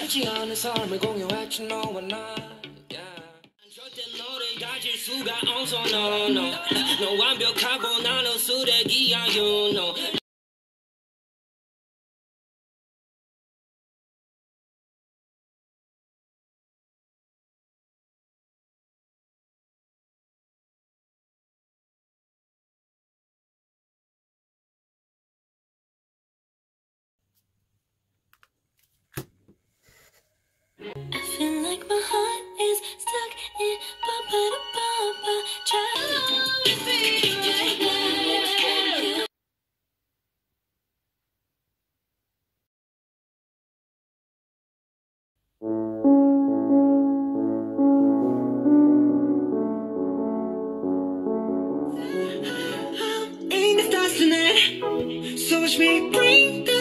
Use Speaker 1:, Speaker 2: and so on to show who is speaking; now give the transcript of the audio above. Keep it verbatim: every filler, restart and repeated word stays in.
Speaker 1: 같지 않은 삶을 공유했지 너와 나. 절대 너를 가질 수가 없어 no no. 너 완벽하고 나는 쓰레기야 you know.
Speaker 2: I feel like my heart is stuck in ba-ba-da-ba-ba. Try to feel like that.
Speaker 1: Ain't the stars tonight, so watch me bring the